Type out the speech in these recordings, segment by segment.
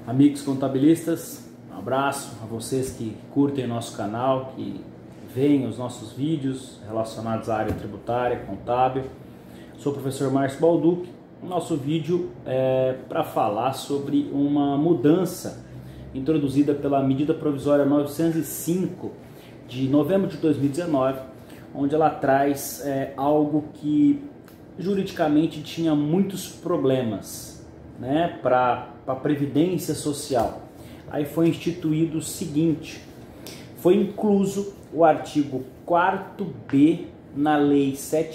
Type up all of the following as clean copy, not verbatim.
Amigos contabilistas, um abraço a vocês que curtem o nosso canal, que veem os nossos vídeos relacionados à área tributária, contábil. Sou o professor Márcio Balducchi. O nosso vídeo é para falar sobre uma mudança introduzida pela medida provisória 905 de novembro de 2019, onde ela traz algo que juridicamente tinha muitos problemas, né, para a Previdência Social. Aí foi instituído o seguinte: foi incluso o artigo 4º na Lei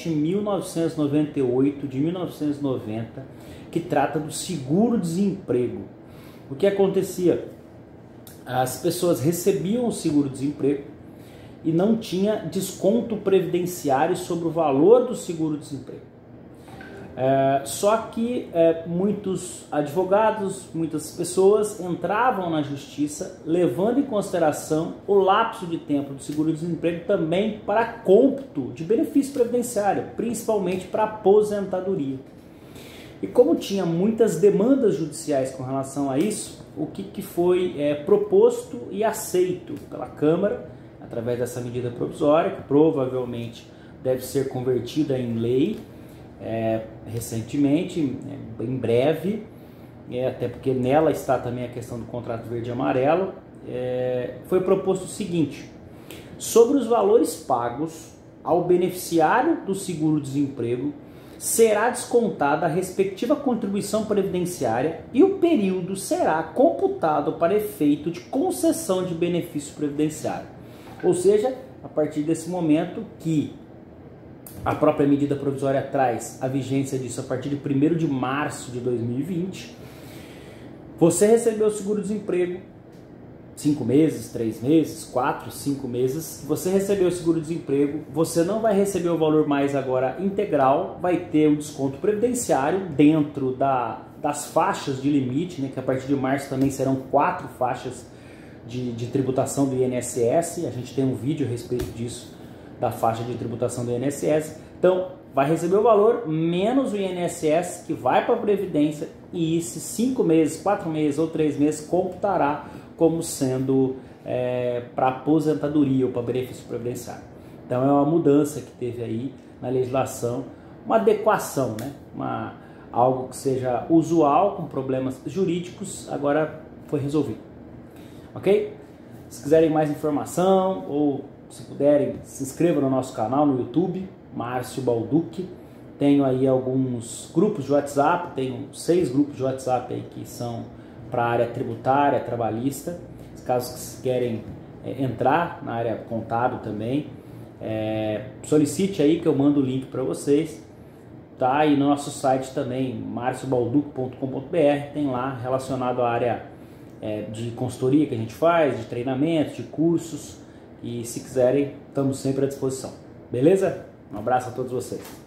7.998 de 1990, que trata do seguro-desemprego. O que acontecia? As pessoas recebiam o seguro-desemprego e não tinha desconto previdenciário sobre o valor do seguro-desemprego. Só que muitos advogados, muitas pessoas entravam na justiça levando em consideração o lapso de tempo do seguro-desemprego também para cômputo de benefício previdenciário, principalmente para aposentadoria. E como tinha muitas demandas judiciais com relação a isso, o que foi proposto e aceito pela Câmara, através dessa medida provisória, que provavelmente deve ser convertida em lei, recentemente, em breve, até porque nela está também a questão do contrato verde e amarelo. Foi proposto o seguinte: sobre os valores pagos ao beneficiário do seguro-desemprego será descontada a respectiva contribuição previdenciária e o período será computado para efeito de concessão de benefício previdenciário. Ou seja, a partir desse momento que a própria medida provisória traz a vigência disso a partir de 1º de março de 2020, você recebeu o seguro-desemprego 5 meses, 3 meses, 4, 5 meses, você recebeu o seguro-desemprego, você não vai receber o valor mais agora integral, vai ter um desconto previdenciário dentro das faixas de limite, né, que a partir de março também serão 4 faixas de tributação do INSS. A gente tem um vídeo a respeito disso, da faixa de tributação do INSS. Então, vai receber o valor menos o INSS que vai para a Previdência, e esses 5 meses, 4 meses ou 3 meses computará como sendo para aposentadoria ou para benefício previdenciário. Então, é uma mudança que teve aí na legislação, uma adequação, né? Algo que seja usual, com problemas jurídicos, agora foi resolvido. Ok? Se quiserem mais informação ou se puderem, se inscrevam no nosso canal no YouTube, Márcio Balducchi. Tenho aí alguns grupos de WhatsApp, tenho 6 grupos de WhatsApp aí que são para a área tributária, trabalhista. Caso vocês querem entrar na área contábil também, solicite aí que eu mando o link para vocês. Tá? E no nosso site também, marciobalducchi.com.br, tem lá relacionado à área de consultoria que a gente faz, de treinamentos, de cursos. E se quiserem, estamos sempre à disposição. Beleza? Um abraço a todos vocês.